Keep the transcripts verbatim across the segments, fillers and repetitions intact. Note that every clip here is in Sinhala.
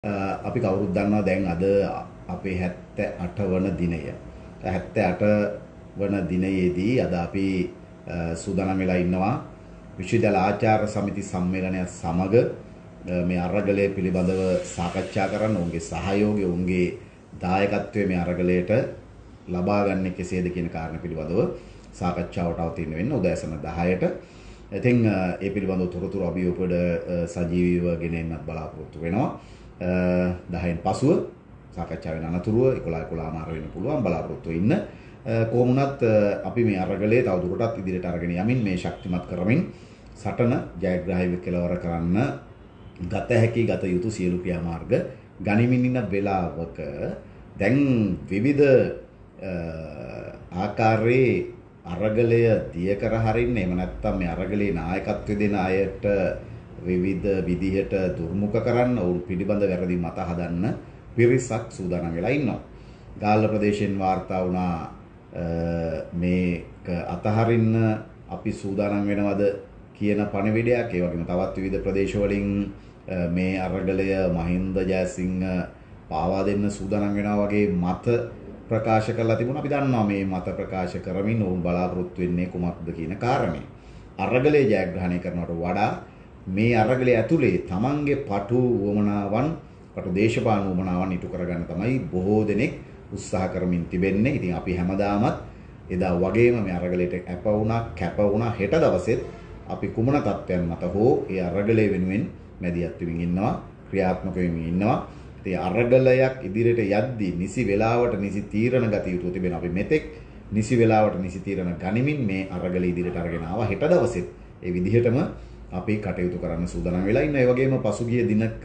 අපි කවුරුත් දන්නවා දැන් අද අපේ හැත්තෑ අට වන දිනය. හැත්තෑ අට වන දිනයේදී අද අපි සූදානම් වෙලා ඉන්නවා විශ්වවිද්‍යාල ආචාර්ය සමිති සම්මේලනය සමග මේ අරගලය පිළිබඳව සාකච්ඡා කරන්න. ඔවුන්ගේ සහයෝගය, ඔවුන්ගේ දායකත්වය මේ අරගලයට ලබා ගන්න කෙසේද කියන කාරණා පිළිබඳව සාකච්ඡාවට අවතීර්ණ වෙන්න උදෑසන දහයට. ඉතින් ඒ පිළිබඳව තොරතුරු අපි ඔබට සජීවීව ගෙන එන්නත් බලාපොරොත්තු වෙනවා. දහයෙන් පසුව සාකච්ඡාවෙන් අනතුරුව එකොළහ එකොළහ මාර වෙන්න පුළුවන් බලාපොරොත්තු වෙන්න. කොහොමුණත් අපි මේ අරගලයේ තවදුරටත් ඉදිරියට අරගෙන යමින් මේ ශක්තිමත් කරමින් සටන ජයග්‍රාහීව කෙලවර කරන්න ගත හැකි ගත යුතු සියලු ක්‍රියාමාර්ග ගනිමින් ඉන්න වෙලාවක දැන් විවිධ ආකාරයේ අරගලය දිය කර හරින්න, එහෙම නැත්නම් මේ අරගලේ නායකත්වය දෙන අයට විවිධ විදිහට දුර්මුඛ කරන්න, ඔවුන් පිළිබඳ වැරදි මත හදන්න පිරිසක් සූදානම් වෙලා ඉන්නවා. ගාල්ල ප්‍රදේශයෙන් වාර්තා වුණා මේක අතහරින්න අපි සූදානම් වෙනවද කියන පණිවිඩයක්. ඒ වගේම තවත් විවිධ ප්‍රදේශවලින් මේ අරගලය මහින්ද ජයසිංහ පාවා දෙන්න සූදානම් වෙනවා වගේ මත ප්‍රකාශ කරලා තිබුණා. අපි දන්නවා මේ මත ප්‍රකාශ කරමින් ඔවුන් බලාපොරොත්තු වෙන්නේ කුමක්ද කියන කාරණේ. අරගලය ජයග්‍රහණය කරනවට වඩා මේ අරගලය ඇතුලේ තමන්ගේ පටු වමනාවන්, පටු දේශපාලන වමනාවන් ඉටු කරගන්න තමයි බොහෝ දෙනෙක් උත්සාහ කරමින් තිබෙන්නේ. ඉතින් අපි හැමදාමත් එදා වගේම මේ අරගලයට කැප වුණා, කැප වුණා. හෙට දවසෙත් අපි කුමන තත්ත්වයන් මත හෝ ඒ අරගලය වෙනුවෙන් මැදිහත් වෙමින් ඉන්නවා, ක්‍රියාත්මක වෙමින් ඉන්නවා. ඉතින් අරගලයක් ඉදිරියට යද්දී නිසි වේලාවට නිසි තීරණ ගත යුතු තිබෙන අපි මෙතෙක් නිසි වේලාවට නිසි තීරණ ගනිමින් මේ අරගලය ඉදිරියට අරගෙන ආවා. හෙට දවසෙත් ඒ විදිහටම අපි කටයුතු කරන්න සූදානම් වෙලා ඉන්න. ඒ වගේම පසුගිය දිනක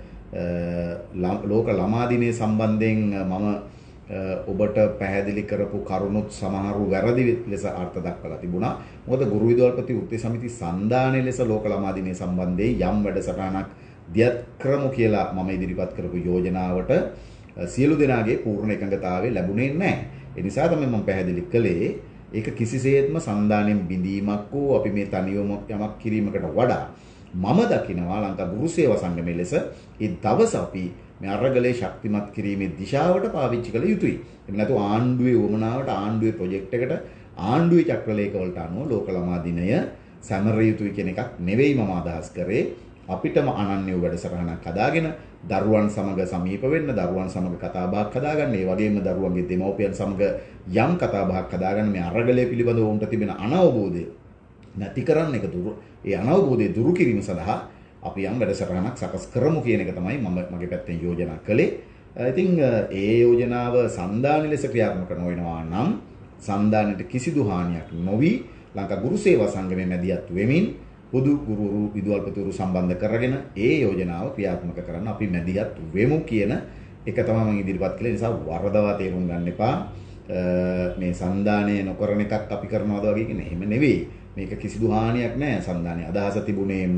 ලෝක ළමා දිනය සම්බන්ධයෙන් මම ඔබට පැහැදිලි කරපු කරුණුත් සමහරු වැරදි ලෙස අර්ථ දක්වලා තිබුණා. මොකද ගුරු විදුහල්පති වෘත්ති සමිති සන්ධානයේ ලෙස ලෝක ළමා දිනය සම්බන්ධයෙන් යම් වැඩසටහනක් දියත් කරමු කියලා මම ඉදිරිපත් කරපු යෝජනාවට සියලු දෙනාගේ පූර්ණ එකඟතාවය ලැබුණේ නැහැ. ඒ නිසා තමයි මම පැහැදිලි කළේ ඒක කිසිසේත්ම සන්ධානයෙන් බිඳීමක් වූ අපි මේ තනියම යමක් කිරීමකට වඩා මම දකිනවා ලංකා ගුරු සේවා සංගමයේ ලෙස ඒ දවස අපි මේ අරගලේ ශක්තිමත් කිරීමේ දිශාවට පාවිච්චි කළ යුතුයි. එහෙම නැතු ආණ්ඩුවේ වමනාවට, ආණ්ඩුවේ ප්‍රොජෙක්ට් එකට, ආණ්ඩුවේ චක්‍රලේඛවලට අනුව ලෝක ළමා දිනය සැමරිය යුතුයි කියන එකක් නෙවෙයි මම අදහස් කරේ. අපිටම අනන්‍ය වැඩසටහනක් හදාගෙන දරුවන් සමග සමීප වෙන්න, දරුවන් සමග කතා බහක් හදාගන්න, ඒ වගේම දරුවන්ගේ දෙමව්පියන් සමග යම් කතා බහක් හදාගන්න මේ අරගලය පිළිබඳව උන්ට තිබෙන අනවබෝධය නැති කරන්න, එක දුරු ඒ අනවබෝධය දුරු කිරීම සඳහා අපි යම් වැඩසටහනක් සකස් කරමු කියන එක තමයි මම මගේ පැත්තෙන් යෝජනා කළේ. ඉතින් ඒ යෝජනාව සන්ධාන ලෙස ක්‍රියාත්මක නොවෙනවා නම් සන්ධානයට කිසිදු හානියක් නොවි ලංකා ගුරු සේවා සංගමයේ මැදිහත් වෙමින් පොදු ගුරු විදුහල්පතිවරු සම්බන්ධ කරගෙන ඒ යෝජනාව ක්‍රියාත්මක කරන්න අපි මැදිහත් වෙමු කියන එක තමයි මම ඉදිරිපත් කළේ. නිසා වරදවා තේරුම් ගන්න එපා. මේ සන්ධානය නොකරන එකක් අපි කරනවාද වගේ කියන එහෙම නෙවෙයි. මේක කිසිදු හානියක් නැහැ. සන්ධානයේ අදහස තිබුණේම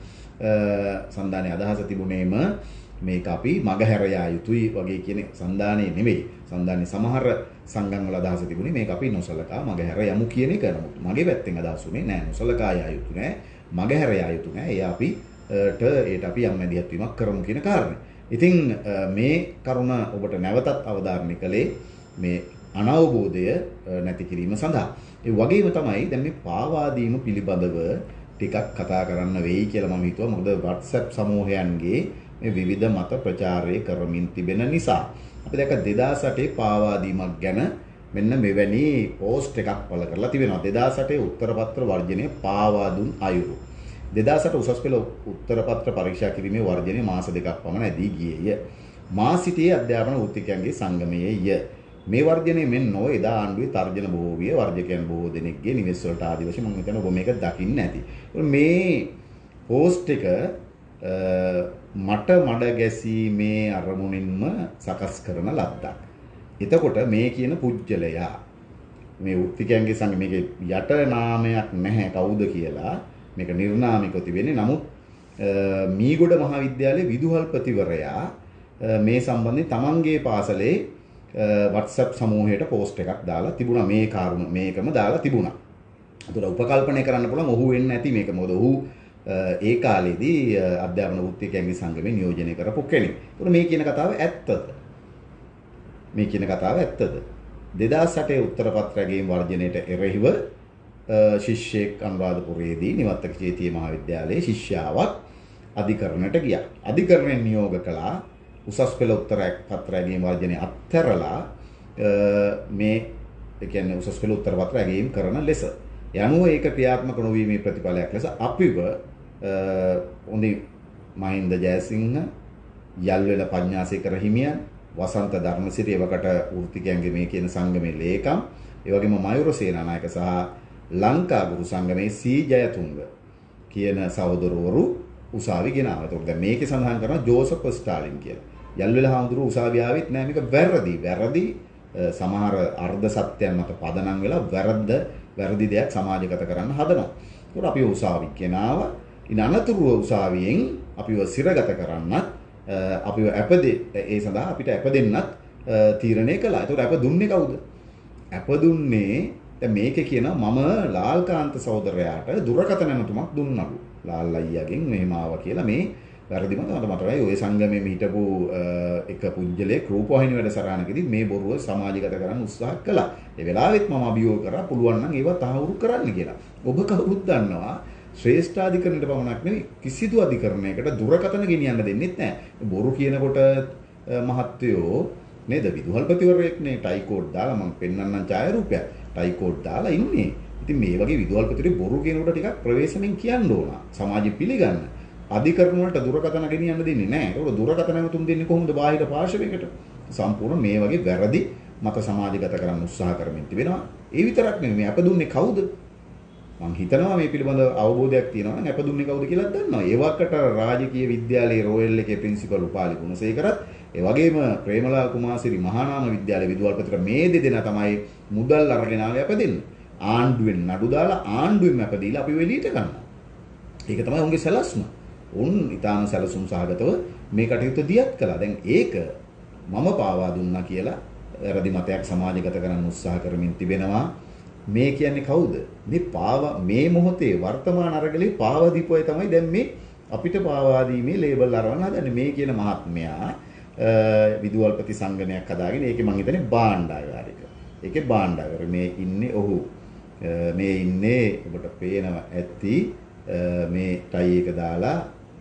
සන්ධානයේ අදහස තිබුණේම මේක අපි මගහැර යා යුතුයි වගේ කියන සන්ධානයේ නෙවෙයි. සන්ධානයේ සමහර සංගම් වල අදහස තිබුණේ මේක අපි නොසලකා මගහැර යමු කියන එක. නමුත් මගේ පැත්තෙන් අදහස් උනේ නෑ, නොසලකා යා යුතු නෑ, මගහැර යා යුතු නෑ. ඒ අපිට ඒට අපි යම් මැදිහත් වීමක් කරමු කියන කාරණේ. ඉතින් මේ කරුණ ඔබට නැවතත් අවධාරණය කළේ මේ අනවබෝධය නැති කිරීම සඳහා. ඒ වගේම තමයි දැන් මේ පාවා දීම පිළිබඳව ටිකක් කතා කරන්න වෙයි කියලා මම හිතුවා. මොකද WhatsApp සමූහයන්ගේ මේ විවිධ මත ප්‍රචාරය කරමින් තිබෙන නිසා. අපි දැක්ක දෙදාස් අටේ පාවා දීමක් ගැන මෙන්න මෙවැනි පෝස්ට් එකක් පළ කරලා තිබෙනවා. දෙදාස් අටේ උත්තරපත්‍ර වර්ජනය පාවා දුන් අයුරු. දෙදාස් අට උසස් පෙළ උත්තරපත්‍ර පරීක්ෂා කිරීමේ වර්ජනය මාස දෙකක් පමණ ඇදී ගියේය. මා සිටියේ අධ්‍යාපන වෘත්තිකයන්ගේ සංගමයේය. මේ වර්ජනය මෙන් නො එදා ආණ්ඩුවේ තර්ජන බොහෝ විය, වර්ජකයන් බොහෝ දෙනෙක්ගේ නිවෙස් වලට ආදි වශයෙන් මම හිතනවා ඔබ මේක දකින්න ඇති. මේ පෝස්ට් එක මට මඩ ගැසීමේ අරමුණින්ම සකස් කරන ලද්දක්. එතකොට මේ කියන පුජ්‍යලයා මේ වෘත්තිකයන්ගේ සංගම මේකේ යට නාමයක් නැහැ කවුද කියලා මේක නිර්නාමිකව තිබෙන්නේ. නමුත් මීගොඩ මහාවිද්‍යාලයේ විදුහල්පතිවරයා මේ සම්බන්ධයෙන් තමන්ගේ පාසලේ WhatsApp සමූහයට පෝස්ට් එකක් දාලා තිබුණා. මේ කාරුණ මේකම දාලා තිබුණා. ඒතර උපකල්පනය කරන්න පුළුවන් ඔහු වෙන්නේ නැති මේක. මොකද ඔහු ඒ කාලේදී අධ්‍යාපන වෘත්තිකයන්ගේ සංගමේ නියෝජනය කරපු කෙනෙක්. ඒතකොට මේ කියන කතාව ඇත්තද? මේ කියන කතාව ඇත්තද? දෙදාස් අටේ උත්තර පත්‍රයෙන් වර්ජනයට එරෙහිව ශිෂ්‍යෙක් අනුරාධපුරයේදී නිවත්තක චේතිය මහාවිද්‍යාලයේ ශිෂ්‍යාවක් අධිකරණයට ගියා. අධිකරණයෙන් නියෝග කළා උසස් පෙළ උත්තර පත්‍රයෙන් වර්ජනය අත්හැරලා මේ ඒ කියන්නේ උසස් පෙළ උත්තර පත්‍ර ඇගීම් කරන ලෙස. යනුව ඒක ක්‍රියාත්මක නොවීමේ ප්‍රතිඵලයක් ලෙස අපිව හොඳි මහින්ද ජයසිංහ, යල්වෙල පඤ්ඤාසේකර හිමියන්, වසන්ත ධර්මසිරි එවකට වෘත්තිකයන්ගේ මේ කියන සංගමේ ලේකම්, ඒ වගේම මයුර සේනානායක සහ ලංකා ගුරු සංගමේ සී ජයතුංග කියන සහෝදරවරු උසාවි ගෙනාවා. ඒතකොට දැන් මේකේ සඳහන් කරනවා ජෝසප් ස්ටාලින් කියලා. යල්වෙල හාමුදුරුවෝ උසාවි ආවෙත් නෑ, මේක වැරදි. වැරදි සමහර අර්ධ සත්‍යයන් මත පදනම් වෙලා වැරද්ද වැරදි දෙයක් සමාජගත කරන්න හදනවා. ඒකට අපි උසාවි ගෙනාවා. ඉන් අනතුරුව උසාවියෙන් අපිව සිරගත කරන්නත් අපිව ඇපදේ ඒ සඳහා අපිට ඇප දෙන්නත් තීරණය කළා. ඒකට ඇප දුන්නේ කවුද? ඇප දුන්නේ දැන් මේකේ කියනවා මම ලාල්කාන්ත සහෝදරයාට දුරකථන නැමතුමක් දුන්නලු. ලාල් අයියාගෙන් මෙහෙම ආවා කියලා මේ වැරදි මත මට මතකයි ඔය සංගමයේ හිටපු එක පුජ්‍යලේ රූපවාහිනී වැඩසටහනකදී මේ බොරුව සමාජගත කරන්න උත්සාහ කළා. ඒ වෙලාවෙත් මම අභියෝග කරා පුළුවන් නම් ඒවා තහවුරු කරන්න කියලා. ඔබ කවුරුත් දන්නවා ශ්‍රේෂ්ඨාධිකරණයට පමණක් නෙවෙයි කිසිදු අධිකරණයකට දුරකථන ගෙනියන්න දෙන්නෙත් නැහැ. බොරු කියනකොට මහත්වයෝ නේද විදුහල්පතිවරයෙක්නේ ටයි කෝඩ් දාලා මම පෙන්වන්නම් ඡායාරූපයක්. ටයි කෝඩ් දාලා ඉන්නේ. ඉතින් මේ වගේ විදුහල්පතිවරේ බොරු කියනකොට ටිකක් ප්‍රවේශමෙන් කියන්න ඕන. සමාජෙ පිළිගන්න. අධිකරණ වලට දුරකථන ගෙනියන්න දෙන්නේ නැහැ. ඒකට දුරකථන නැවතුම් දෙන්නේ කොහොමද බාහිර පාර්ශවයකට? සම්පූර්ණ මේ වගේ වැරදි මත සමාජගත කරන්න උත්සාහ කරමින් තිබෙනවා. ඒ විතරක් නෙමෙයි මේ අප දුන්නේ කවුද? මම හිතනවා මේ පිළිබඳව අවබෝධයක් තියෙනවා නම් අප දුන්නේ කවුද කියලා දන්නවා. ඒ වකට රාජකීය විද්‍යාලයේ රෝයල් එකේ ප්‍රින්සිපල් උපාලි ගුණසේකරත් ඒ වගේම ප්‍රේමලාල් කුමාරසිරි මහානාම විද්‍යාලයේ විදුහල්පතිවර මේ දෙදෙනා තමයි මුදල් අරගෙන ආවේ අප දෙන්න. ආණ්ඩුවෙන් නඩු දාලා ආණ්ඩුවෙන් අප දීලා අපි එළියට ගන්නවා. ඒක තමයි උන්ගේ සැලැස්ම. උන් ඊටාම සැලසුම් සහගතව මේ කටයුත්ත දියත් කළා. දැන් ඒක මම පාවා දුන්නා කියලා වැරදි මතයක් සමාජගත කරන්න උත්සාහ කරමින් තිබෙනවා. මේ කියන්නේ කවුද? මේ පාවා මේ මොහොතේ වර්තමාන අරගලේ පාවා දීපුවයි තමයි දැන් මේ අපිට පාවා දීමේ ලේබල් අරවන්න හදන්නේ. මේ කියන මහත්මයා විදුහල්පති සංගමයක් හදාගෙන ඒකේ මං හිතන්නේ භාණ්ඩාගාරික. ඒකේ භාණ්ඩාගාර මේ ඉන්නේ ඔහු. මේ ඉන්නේ ඔබට පේනවා ඇති මේ ටයි එක දාලා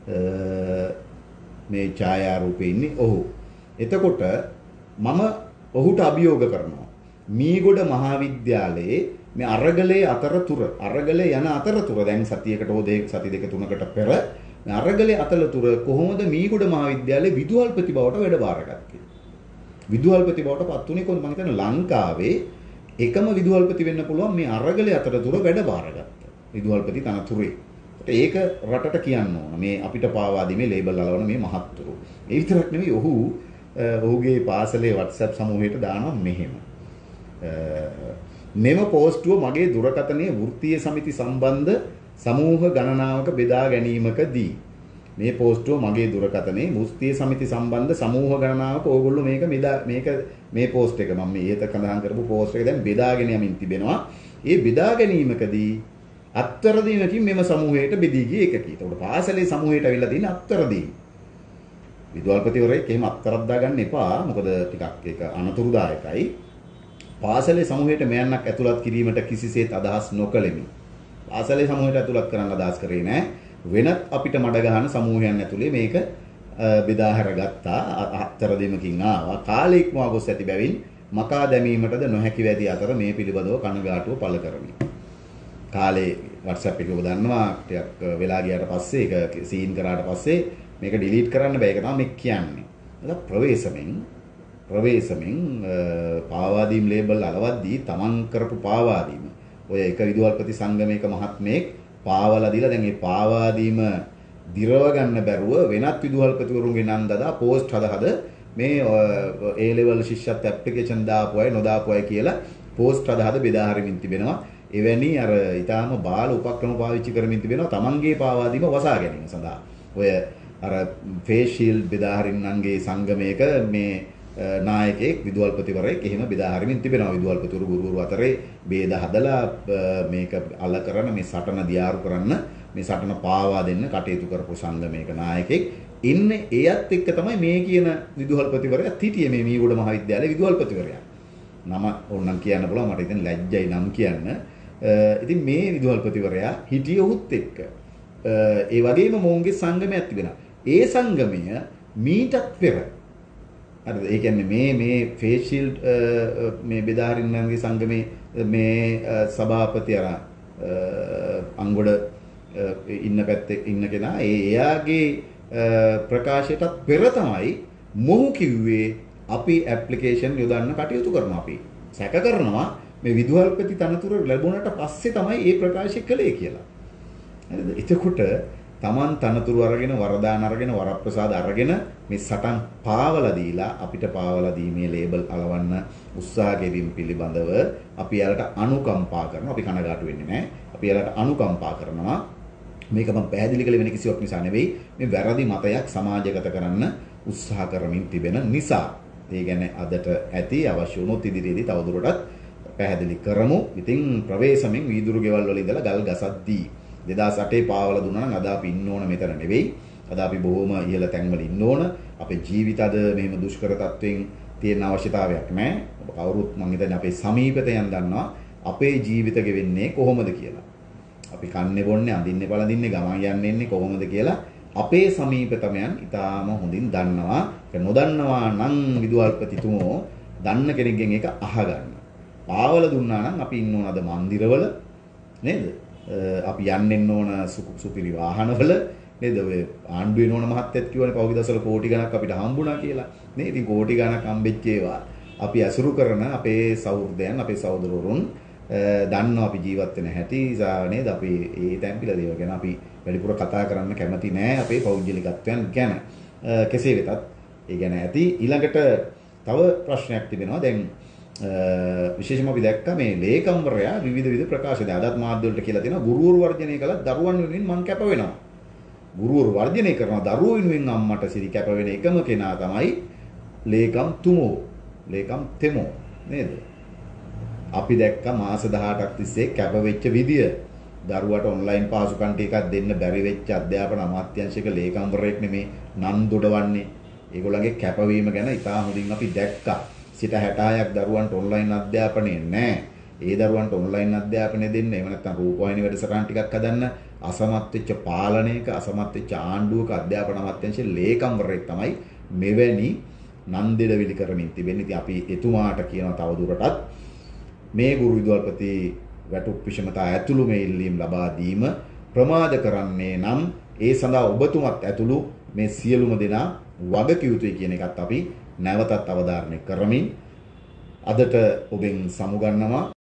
මේ ඡායාරූපේ ඉන්නේ ඔහු. එතකොට මම ඔහුට අභියෝග කරනවා. මීගොඩ මහාවිද්‍යාලයේ මේ අරගලේ අතරතුර අරගලේ යන අතරතුර දැන් සතියකට හෝ සති දෙක තුනකට පෙර මේ අරගලේ අතරතුර කොහොමද මීගොඩ මහාවිද්‍යාලයේ විදුහල්පති බවට වැඩ බාරගත්තේ? විදුහල්පති බවට පත් වුණේ කොහොමද? මම හිතන්නේ ලංකාවේ එකම විදුහල්පති වෙන්න පුළුවන් මේ අරගලේ අතරතුර වැඩ බාරගත්ත විදුහල්පති තනතුරේ. ඒක රටට කියන්න ඕන. මේ අපිට පාවා දීමේ ලේබල් අලවන මේ මහත්තුරු. ඒ විතරක් නෙවෙයි ඔහු ඔහුගේ පාසලේ WhatsApp සමූහයට දානවා මෙහෙම. මෙම පෝස්ටුව මගේ දුරකථනයේ වෘත්තීය සමිති සම්බන්ධ සමූහ ගණනාවක බෙදා ගැනීමකදී මේ පෝස්ටුව මගේ දුරකථනයේ වෘත්තීය සමිති සම්බන්ධ සමූහ ගණනාවක ඕගොල්ලෝ මේක මේක මේ පෝස්ට් එක මම මේ ඒත කඳහන් කරපු පෝස්ට් එක දැන් බෙදාගෙන යමින් තිබෙනවා. ඒ බෙදා ගැනීමකදී අත්තරදීමකින් මෙම සමූහයට බෙදී ගිය එකකී. ඒකට පාසලේ සමූහයට අවිල්ලා තියෙන අත්තරදී. විදුහල්පතිවරයෙක් එහෙම අත්තරක් දාගන්න එපා. මොකද ටිකක් ඒක අනතුරුදායකයි. පාසලේ සමූහයට මයන්නක් ඇතුළත් කිරීමට කිසිසේත් අදහස් නොකළෙමි. පාසලේ සමූහයට ඇතුළත් කරන්න අදහස් කරේ නැහැ. වෙනත් අපිට මඩ ගහන සමූහයන් ඇතුලේ මේක බෙදා හැරගත්තා. අත්තරදීමකින් ආවා. කාලේ ඉක්මවා ගොස් ඇති බැවින් මකා දැමීමටද නොහැකි වැඩි අතර මේ පිළිබඳව කනගාටුව පළ කරමි. කාලේ WhatsApp එක ඔබ දන්නවා ටිකක් වෙලා ගියාට පස්සේ ඒක සීන් කරාට පස්සේ මේක ඩිලීට් කරන්න බෑ. ඒක තමයි මේ කියන්නේ. ඒක ප්‍රවේශමෙන් ප්‍රවේශමෙන් පාවාදීම් ලේබල් අලවද්දී තමන් කරපු පාවාදීම ඔය එක විදුහල්පති සංගමයක මහත්මයෙක් පාවලා දීලා දැන් මේ පාවාදීම දිරව ගන්න බැරුව වෙනත් විදුහල්පතිවරුන්ගේ නම් දදා පෝස්ට් හද හද මේ A level ශිෂ්‍යත්ව ඇප්ලිකේෂන් දාපු අය නොදාපු අය කියලා පෝස්ට් හද හද බෙදා හරිමින් තිබෙනවා. එවැනි අර ඊටාම බාල උපක්‍රම පාවිච්චි කරමින් තිබෙනවා තමන්ගේ පාවාදීම වසා ගැනීම සඳහා. ඔය අර ෆේස් ෂීල්ඩ් බෙදා හරින්නන්ගේ සංගමයක මේ නායකයෙක් විදුහල්පතිවරයෙක් එහෙම බෙදා හරිමින් තිබෙනවා. විදුහල්පතිවරු ගුරුවරු අතරේ ભેද හදලා මේක අල කරන මේ සටන දියාරු කරන්න මේ සටන පාවා දෙන්න කටයුතු කරපු සංගමයක නායකයෙක් ඉන්නේ. එයත් එක්ක තමයි මේ කියන විදුහල්පතිවරයා හිටියේ මේ මීගොඩ මහවිද්‍යාලයේ විදුහල්පතිවරයා. නම ඕනනම් කියන්න පුළුවන් මට ඉතින් ලැජ්ජයි නම් කියන්න. ඉතින් මේ විදුහල්පතිවරයා හිටියේ උත් එක්ක. ඒ වගේම මොවුන්ගේ සංගමයක් තිබෙනවා. ඒ සංගමය මීටත් පෙර හරිද? ඒ කියන්නේ මේ මේ ෆේස් ෂීල්ඩ් මේ බෙදාහරින්නන්ගේ සංගමේ මේ සභාපති අර අංගොඩ ඉන්න පැත්තේ ඉන්න කෙනා ඒ එයාගේ ප්‍රකාශයටත් පෙර තමයි මොහු කිව්වේ අපි ඇප්ලිකේෂන් යොදන්න කටයුතු කරනවා. අපි සැක කරනවා මේ විදුහල්පති තනතුර ලැබුණට පස්සේ තමයි මේ ප්‍රකාශය කළේ කියලා. හරිද? එතකොට Taman තනතුරු අරගෙන වරදාන අරගෙන වරප්‍රසාද අරගෙන මේ සටන් පාවලා දීලා අපිට පාවලා දීමේ ලේබල් අලවන්න උත්සාහ කිරීම පිළිබඳව අපි යාලට අනුකම්පා කරනවා. අපි කනගාටු වෙන්නේ නැහැ. අපි යාලට අනුකම්පා කරනවා. මේක මම පැහැදිලි කළේ වෙන කිසිවක් නිසා නෙවෙයි. මේ වැරදි මතයක් සමාජගත කරන්න උත්සාහ කරමින් තිබෙන නිසා. ඒ කියන්නේ අදට ඇති අවශ්‍ය වුණොත් ඉදිරියේදී තවදුරටත් පැහැදිලි කරමු. ඉතින් ප්‍රවේශමෙන් වීදුරු ගෙවල් වල ඉඳලා ගල් ගසද්දී දෙදාස් අටේ පාවල දුන්නා නම් අද අපි ඉන්න ඕන මෙතන නෙවෙයි. අද අපි බොහොම ඉහළ තැන්වල ඉන්න ඕන. අපේ ජීවිත අද මෙහෙම දුෂ්කර තත්වෙන් තියෙන අවශ්‍යතාවයක් නැහැ. ඔබ කවුරුත් මම හිතන්නේ අපේ සමීපතයන් දන්නවා අපේ ජීවිත ගෙවෙන්නේ කොහොමද කියලා. අපි කන්නේ බොන්නේ අඳින්නේ බලදින්නේ ගමන් යන්නේ ඉන්නේ කොහොමද කියලා අපේ සමීපතමයන් ඊටාම හොඳින් දන්නවා. ඒක නොදන්නවා නම් විදුහල්පතිතුමෝ දන්න කෙනෙක්ගෙන් ඒක අහගන්න. පාවල දුන්නා නම් අපි ඉන්න ඕන අද මන්දිරවල නේද? අපි යන්න ඕන සුපිරි වාහනවල නේද? ඔය ආණ්ඩු වෙන ඕන මහත්තයත් කියවනේ පහුගිය දවස්වල කෝටි ගණක් අපිට හම්බුණා කියලා. නේ? ඉතින් කෝටි ගණක් හම්බෙච්ච ඒවා අපි අසුරු කරන අපේ සහෝදරයන් අපේ සහෝදරවරුන් දන්නවා අපි ජීවත් වෙන හැටි නේද? අපි ඒ තැන්පිල දේවල් ගැන අපි වැඩිපුර කතා කරන්න කැමති නෑ අපේ පෞද්ගලිකත්වයන් ගැන. කෙසේ වෙතත් ඒ ගැන ඇති. ඊළඟට තව ප්‍රශ්නයක් තිබෙනවා. දැන් විශේෂයෙන්ම අපි දැක්කා මේ ලේකම්වරයා විවිධ විවිධ ප්‍රකාශ දැන් අදත් මාධ්‍ය වලට කියලා තියෙනවා ගුරුවරු වර්ජනය කළා දරුවන් වෙනුවෙන් මං කැප වෙනවා. ගුරුවරු වර්ජනය කරනවා දරුවෝ වෙනුවෙන් අම්මට සිරි කැප වෙන එකම කෙනා තමයි ලේකම් තුමෝ. ලේකම් තෙමෝ නේද? අපි දැක්කා මාස දහඅටක් තිස්සේ කැප වෙච්ච විදිය. දරුවට ඔන්ලයින් පාසුකම් ටිකක් දෙන්න බැරි වෙච්ච අධ්‍යාපන අමාත්‍යාංශයක ලේකම්වරයෙක් නෙමේ නන් දොඩවන්නේ. ඒගොල්ලන්ගේ කැපවීම ගැන ඉතා හොඳින් අපි දැක්කා. සිට හැටහයක් දරුවන්ට ඔන්ලයින් අධ්‍යාපනය නැහැ. ඒ දරුවන්ට ඔන්ලයින් අධ්‍යාපනය දෙන්න එහෙම නැත්නම් රූපවාහිනී වැඩසටහන් ටිකක් හදන්න අසමත් වෙච්ච පාලනයක අසමත් වෙච්ච ආණ්ඩුවක අධ්‍යාපන අමාත්‍යාංශයේ ලේකම්වරයෙක් තමයි මෙවැනි නන්දෙඩවිලි කරමින් තිබෙන්නේ. ඉතින් අපි එතුමාට කියනවා තවදුරටත් මේ ගුරු විදුහල්පති වැටුප් විෂමතා ඇතුළු මේ ඉල්ලීම් ලබා දීම ප්‍රමාද කරන්නේ නම් ඒ සඳහා ඔබතුමත් ඇතුළු මේ සියලුම දෙනා වගකිය යුතුයි කියන එකත් අපි නැවතත් අවධාරණය කරමින් අදට ඔබෙන් සමුගන්නවා.